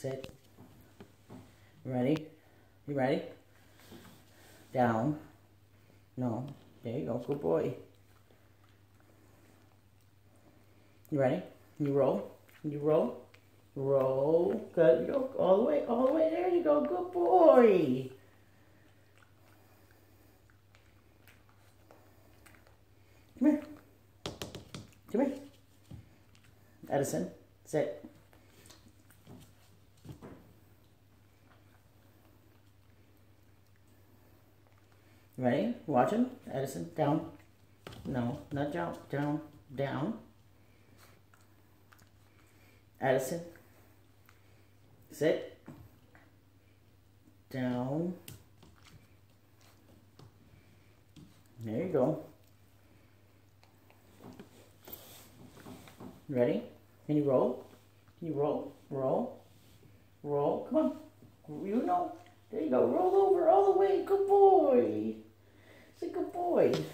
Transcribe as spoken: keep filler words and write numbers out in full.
Sit. Ready? You ready? Down. No. There you go. Good boy. You ready? You roll. You roll. Roll. Good. You go all the way. All the way. There you go. Good boy. Come here. Come here. Edison, sit. Ready? Watching? Edison, down. No, not down. Down. Down. Edison, sit. Down. There you go. Ready? Can you roll? Can you roll? Roll. Roll. Come on. You know. There you go. Roll over all the way. Good boy. It's a good boy.